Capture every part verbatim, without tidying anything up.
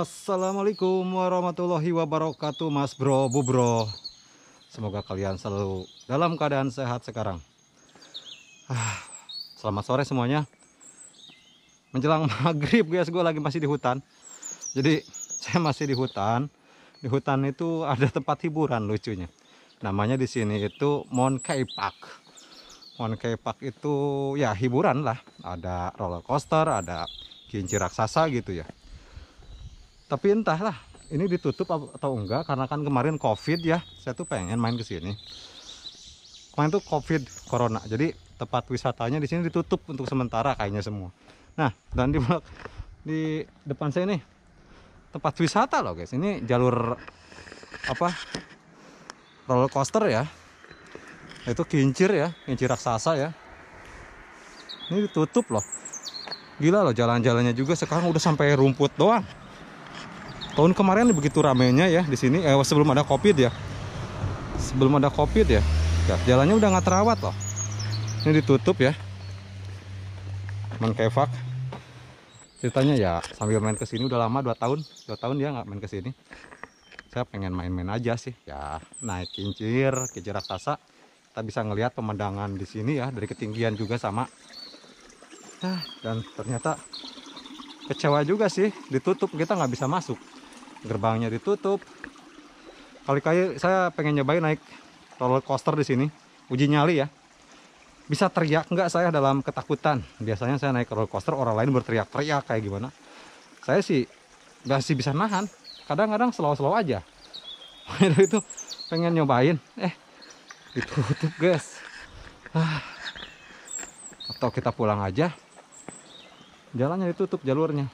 Assalamualaikum warahmatullahi wabarakatuh, Mas Bro, Bu Bro. Semoga kalian selalu dalam keadaan sehat sekarang. Ah, selamat sore semuanya. Menjelang maghrib guys, gue lagi masih di hutan. Jadi saya masih di hutan. Di hutan itu ada tempat hiburan lucunya. Namanya di sini itu Monkey Park. Monkey Park itu ya hiburan lah. Ada roller coaster, ada kincir raksasa gitu ya. Tapi entahlah ini ditutup atau enggak, karena kan kemarin COVID ya. Saya tuh pengen main ke sini. Kemarin tuh COVID corona. Jadi tempat wisatanya di sini ditutup untuk sementara kayaknya semua. Nah, dan di di depan saya nih tempat wisata loh guys. Ini jalur apa? Roller coaster ya. Itu kincir ya, kincir raksasa ya. Ini ditutup loh. Gila loh, jalan-jalannya juga sekarang udah sampai rumput doang. Tahun kemarin begitu ramenya ya di sini, eh, sebelum ada COVID ya. Sebelum ada COVID ya. Ya, jalannya udah nggak terawat loh. Ini ditutup ya. Monkey Park. Ceritanya ya sambil main ke sini udah lama, dua tahun, dua tahun ya nggak main ke sini. Saya pengen main-main aja sih. Ya, naik kincir, kincir raksasa. Kita bisa ngelihat pemandangan di sini ya dari ketinggian juga sama. Nah, dan ternyata kecewa juga sih, ditutup, kita nggak bisa masuk. Gerbangnya ditutup. Kali-kali saya pengen nyobain naik roller coaster di sini, uji nyali ya. Bisa teriak nggak saya dalam ketakutan? Biasanya saya naik roller coaster orang lain berteriak-teriak kayak gimana. Saya sih nggak sih bisa nahan. Kadang-kadang slow-slow aja. Itu pengen nyobain, eh ditutup guys. Ah. Atau kita pulang aja. Jalannya ditutup, jalurnya.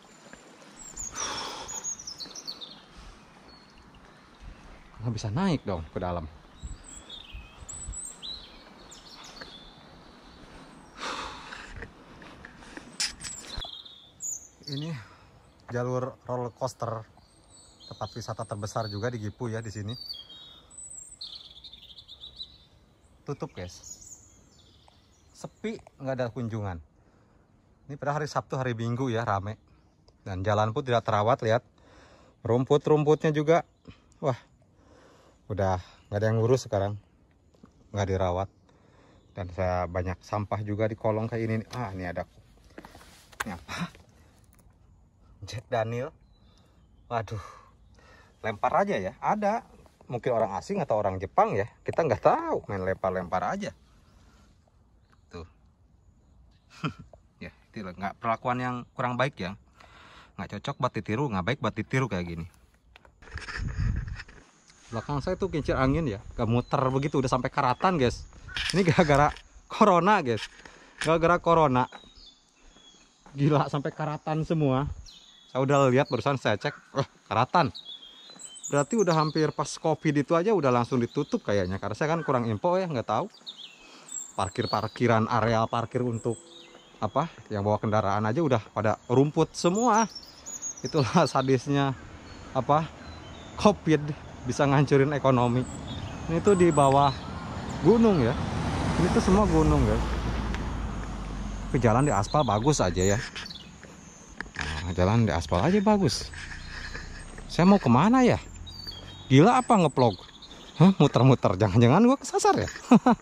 Nggak bisa naik dong ke dalam. Ini jalur roller coaster, tempat wisata terbesar juga di Gipu ya di sini. Tutup guys. Sepi, nggak ada kunjungan. Ini pada hari Sabtu, hari Minggu ya, rame. Dan jalan pun tidak terawat, lihat. Rumput-rumputnya juga, wah, udah nggak ada yang ngurus sekarang. Nggak dirawat. Dan saya banyak sampah juga di kolong kayak ini. Ah, ini ada. Ini apa? Jack Daniel. Waduh. Lempar aja ya. Ada. Mungkin orang asing atau orang Jepang ya. Kita nggak tahu. Main lempar-lempar aja. Tuh. Ya, itu nggak, perlakuan yang kurang baik ya. Nggak cocok buat ditiru, nggak baik buat ditiru kayak gini. Belakang saya tuh kincir angin ya, gak muter begitu, udah sampai karatan guys. Ini gara-gara corona guys, gara-gara corona. Gila, sampai karatan semua. Saya udah lihat barusan, saya cek, oh, karatan. Berarti udah hampir pas COVID itu aja udah langsung ditutup kayaknya. Karena saya kan kurang info ya, nggak tahu. Parkir-parkiran, area parkir untuk apa yang bawa kendaraan aja udah pada rumput semua. Itulah sadisnya apa COVID. Bisa ngancurin ekonomi. Ini tuh di bawah gunung ya. Ini tuh semua gunung guys. Tapi jalan di aspal bagus aja ya. Nah, jalan di aspal aja bagus. Saya mau kemana ya? Gila apa ngeplog? Hah, muter-muter. Jangan-jangan gua kesasar ya?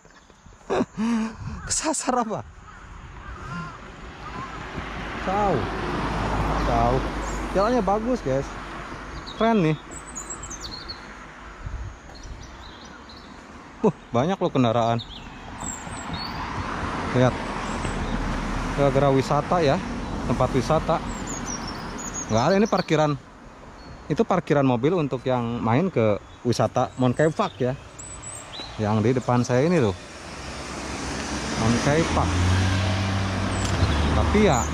Kesasar apa? Tahu. Tahu. Jalannya bagus guys. Keren nih. Uh, banyak loh kendaraan. Lihat. Gara-gara wisata ya, tempat wisata. Nggak ada ini parkiran. Itu parkiran mobil untuk yang main ke wisata Monkey Park ya. Yang di depan saya ini tuh. Monkey Park. Tapi ya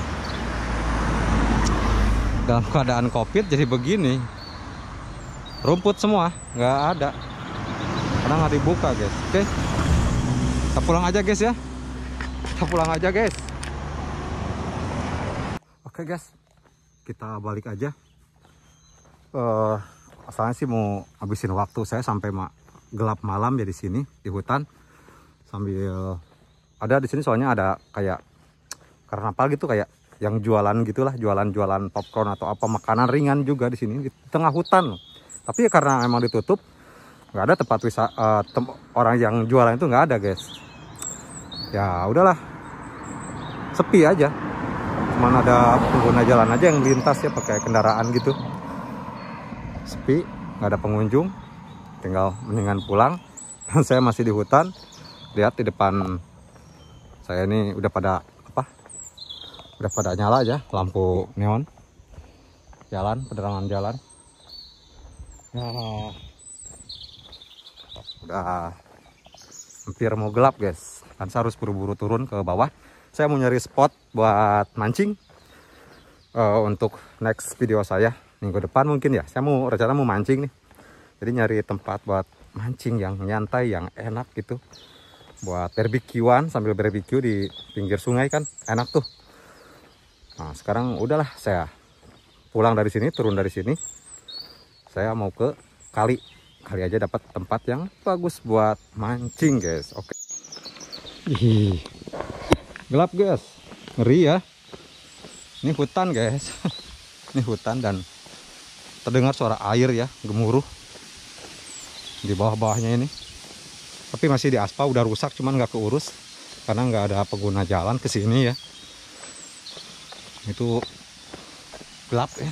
dalam keadaan COVID jadi begini. Rumput semua, nggak ada. Karena nggak dibuka guys. Oke, kita pulang aja guys ya. Kita pulang aja guys. Oke guys, kita balik aja. Uh, asalnya sih mau habisin waktu saya sampai ma gelap malam ya di sini di hutan. Sambil ada di sini soalnya ada kayak karnaval gitu, kayak yang jualan gitulah, jualan-jualan popcorn atau apa makanan ringan juga di sini di tengah hutan. Tapi ya karena emang ditutup, nggak ada tempat wisata, uh, tem orang yang jualan itu nggak ada guys. Ya udahlah, sepi aja. Cuman ada pengguna jalan aja yang melintas ya pakai kendaraan gitu. Sepi, nggak ada pengunjung, tinggal mendingan pulang. Dan saya masih di hutan. Lihat di depan saya ini udah pada apa? Udah pada nyala aja lampu neon. Jalan, penerangan jalan. Ya, udah hampir mau gelap guys. Kan saya harus buru-buru turun ke bawah. Saya mau nyari spot buat mancing uh, untuk next video saya minggu depan mungkin ya. Saya mau rencana mau mancing nih. Jadi nyari tempat buat mancing yang nyantai, yang enak gitu. Buat barbekyuan sambil barbecue di pinggir sungai kan enak tuh. Nah sekarang udahlah saya pulang dari sini, turun dari sini. Saya mau ke kali. Kali aja dapat tempat yang bagus buat mancing guys. Oke. Ih, gelap guys, ngeri ya. Ini hutan guys. Ini hutan dan terdengar suara air ya, gemuruh di bawah-bawahnya ini. Tapi masih di aspal, udah rusak cuman nggak keurus karena nggak ada pengguna jalan ke sini ya. Itu gelap ya.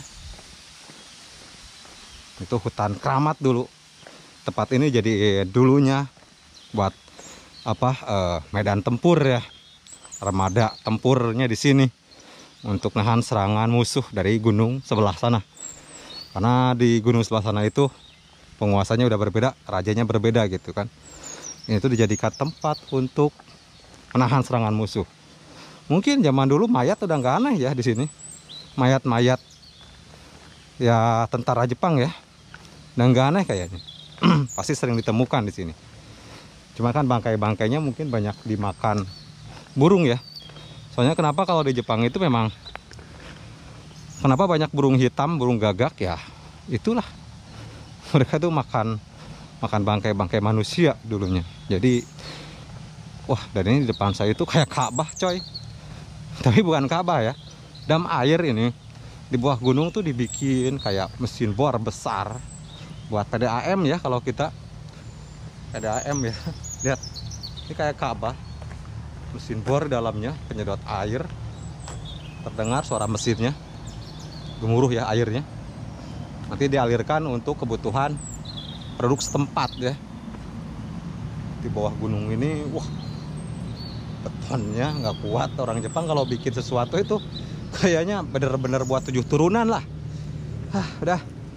Itu hutan keramat dulu. Tempat ini jadi dulunya buat apa eh, medan tempur ya. Armada tempurnya di sini untuk nahan serangan musuh dari gunung sebelah sana. Karena di gunung sebelah sana itu penguasanya udah berbeda, rajanya berbeda gitu kan. Ini tuh dijadikan tempat untuk menahan serangan musuh. Mungkin zaman dulu mayat udah nggak aneh ya di sini. Mayat-mayat ya tentara Jepang ya. Dan nggak aneh kayaknya. Pasti sering ditemukan di sini. Cuma kan bangkai-bangkainya mungkin banyak dimakan burung ya. Soalnya kenapa kalau di Jepang itu memang kenapa banyak burung hitam, burung gagak ya? Itulah. Mereka tuh makan makan bangkai-bangkai manusia dulunya. Jadi wah, dan ini di depan saya itu kayak Ka'bah, coy. Tapi bukan Ka'bah ya. Dam air ini di bawah gunung tuh dibikin kayak mesin bor besar buat P D A M ya, kalau kita P D A M ya. Lihat. Ini kayak Ka'bah. Mesin bor dalamnya, penyedot air. Terdengar suara mesinnya. Gemuruh ya airnya. Nanti dialirkan untuk kebutuhan produk setempat ya. Di bawah gunung ini, wah, betonnya nggak kuat. Orang Jepang kalau bikin sesuatu itu kayaknya bener-bener buat tujuh turunan lah. Hah, udah.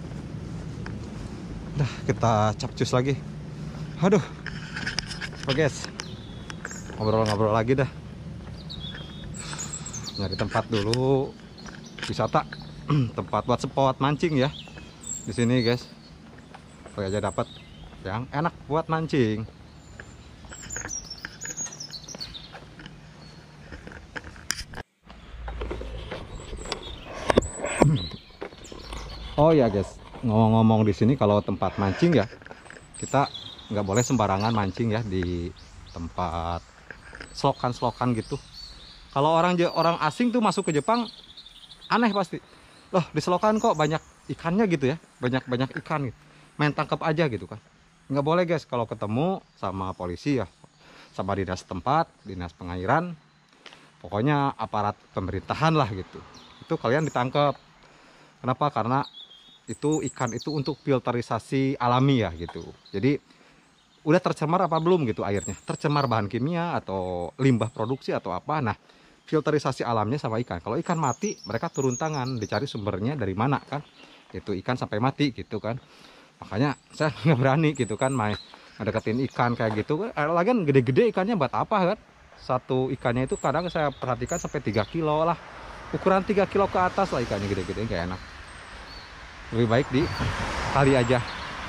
Udah, kita capcus lagi. Aduh. Oke guys. Ngobrol-ngobrol lagi dah. Nyari tempat dulu wisata. Tempat buat spot mancing ya. Di sini guys. Supaya aja dapat yang enak buat mancing. Oh ya guys, ngomong-ngomong di sini kalau tempat mancing ya, kita nggak boleh sembarangan mancing ya di tempat selokan-selokan gitu. Kalau orang orang asing tuh masuk ke Jepang aneh pasti. Loh, di selokan kok banyak ikannya gitu ya, banyak-banyak ikan gitu. Main tangkap aja gitu kan. Nggak boleh guys, kalau ketemu sama polisi ya, sama dinas tempat, dinas pengairan, pokoknya aparat pemerintahan lah gitu. Itu kalian ditangkap. Kenapa? Karena itu ikan itu untuk filterisasi alami ya gitu. Jadi udah tercemar apa belum gitu airnya, tercemar bahan kimia atau limbah produksi atau apa. Nah, filterisasi alamnya sama ikan. Kalau ikan mati, mereka turun tangan, dicari sumbernya dari mana kan. Itu ikan sampai mati gitu kan. Makanya saya nggak berani gitu kan main ngedeketin ikan kayak gitu. Lagian gede-gede ikannya buat apa kan? Satu ikannya itu kadang saya perhatikan sampai tiga kilo lah. Ukuran tiga kilo ke atas lah ikannya, gede-gede, kayak enak. Lebih baik di kali aja.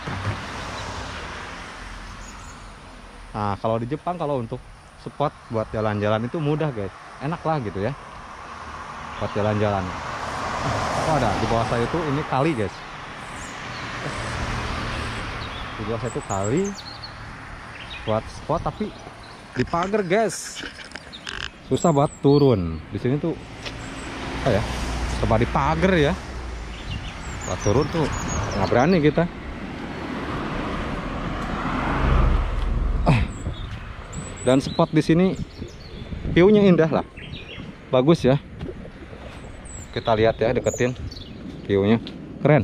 Nah, kalau di Jepang kalau untuk spot buat jalan-jalan itu mudah guys, enak lah gitu ya, buat jalan-jalan. Oh ada di bawah saya itu ini kali guys, di bawah saya itu kali buat spot tapi di pagar guys, susah buat turun. Di sini tuh apa ya, serba di pagar ya. Kalau turun tuh nggak berani kita. Dan spot di sini view-nya indah lah, bagus ya. Kita lihat ya, deketin view-nya, keren.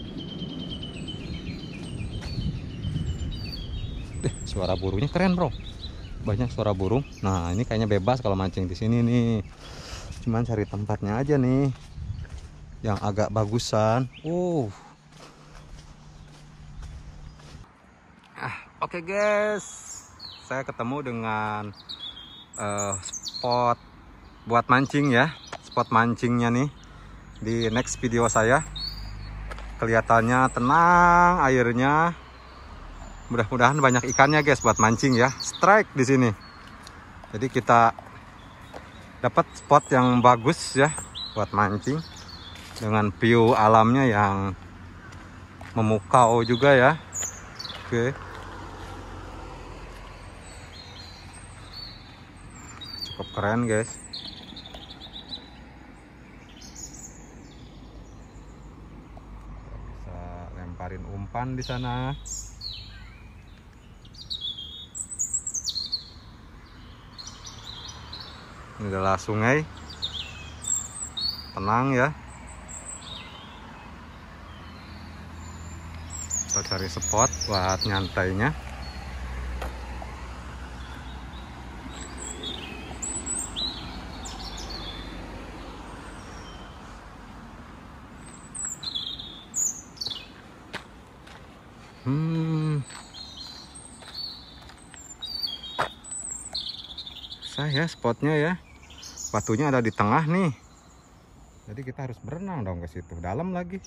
Eh, suara burungnya keren bro, banyak suara burung. Nah ini kayaknya bebas kalau mancing di sini nih. Cuman cari tempatnya aja nih yang agak bagusan. Uh. Ah, oke okay guys, saya ketemu dengan uh, spot buat mancing ya. Spot mancingnya nih di next video saya. Kelihatannya tenang airnya. Mudah-mudahan banyak ikannya guys buat mancing ya. Strike di sini. Jadi kita dapat spot yang bagus ya buat mancing dengan view alamnya yang memukau juga ya. Oke. Cukup keren guys. Bisa lemparin umpan di sana. Ini adalah sungai, tenang ya. Kita cari spot buat nyantainya. Hmm. Saya spotnya ya. Batunya ada di tengah nih. Jadi kita harus berenang dong ke situ, dalam lagi.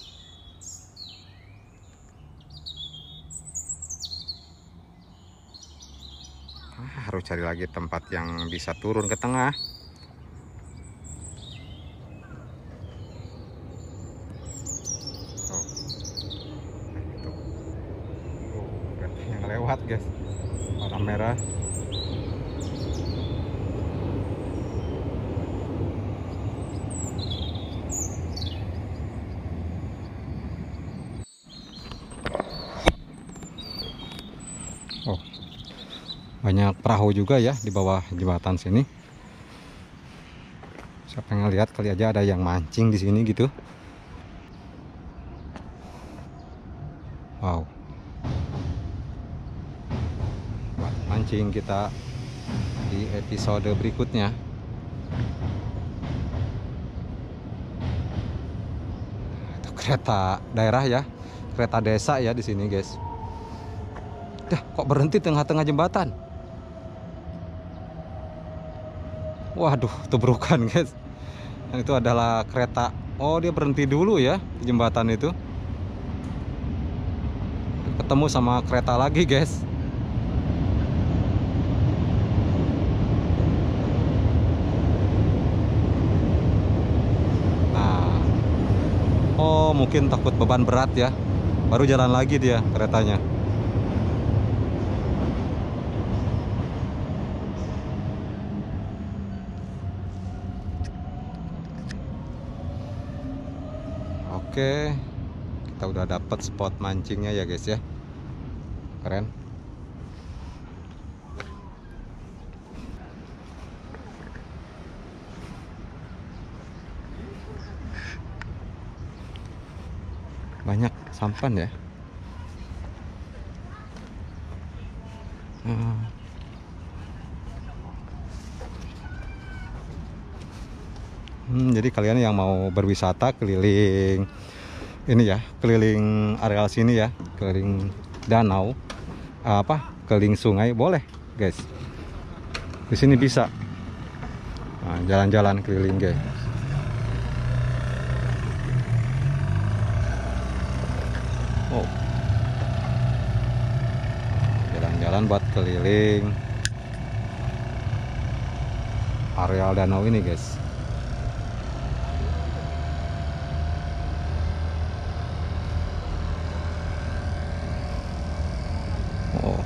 Ah, harus cari lagi tempat yang bisa turun ke tengah. Oh, nah itu. Oh, berarti yang lewat guys, warna merah. Oh, banyak perahu juga ya di bawah jembatan sini. Saya pengen lihat kali aja ada yang mancing di sini gitu. Wow. Buat mancing kita di episode berikutnya. Itu kereta daerah ya, kereta desa ya di sini guys. Dah, kok berhenti tengah-tengah jembatan? Waduh, tubrukan guys. Yang itu adalah kereta. Oh, dia berhenti dulu ya di jembatan itu. Ketemu sama kereta lagi guys. Nah, oh mungkin takut beban berat ya. Baru jalan lagi dia keretanya. Oke, kita udah dapet spot mancingnya ya guys ya. Keren. Banyak sampan ya. Hmm. Hmm, jadi kalian yang mau berwisata keliling ini ya, keliling areal sini ya, keliling danau, apa, keliling sungai boleh guys. Di sini bisa jalan-jalan nah, keliling guys. Oh, jalan-jalan buat keliling areal danau ini guys. Oh.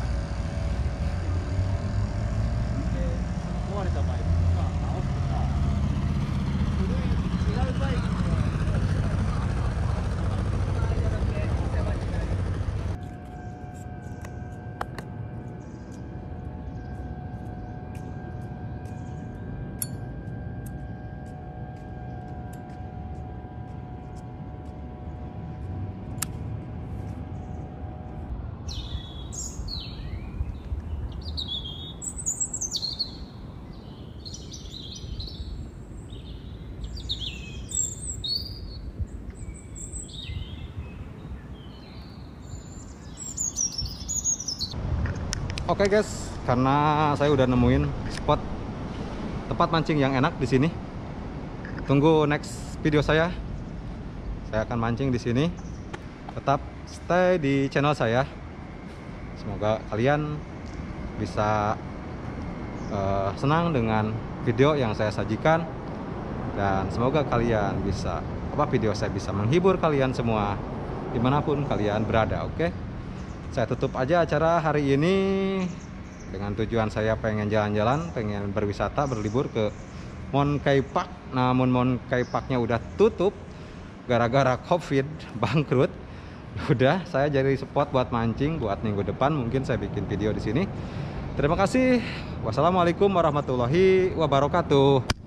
Oke guys, karena saya udah nemuin spot tempat mancing yang enak di sini. Tunggu next video saya. Saya akan mancing di sini. Tetap stay di channel saya. Semoga kalian bisa uh, senang dengan video yang saya sajikan, dan semoga kalian bisa apa video saya bisa menghibur kalian semua dimanapun kalian berada. Oke, saya tutup aja acara hari ini dengan tujuan saya pengen jalan-jalan, pengen berwisata, berlibur ke Mon Kay Park. Namun Mon Kay Parknya udah tutup gara-gara COVID, bangkrut. Udah, saya jadi spot buat mancing buat minggu depan. Mungkin saya bikin video di sini. Terima kasih. Wassalamualaikum warahmatullahi wabarakatuh.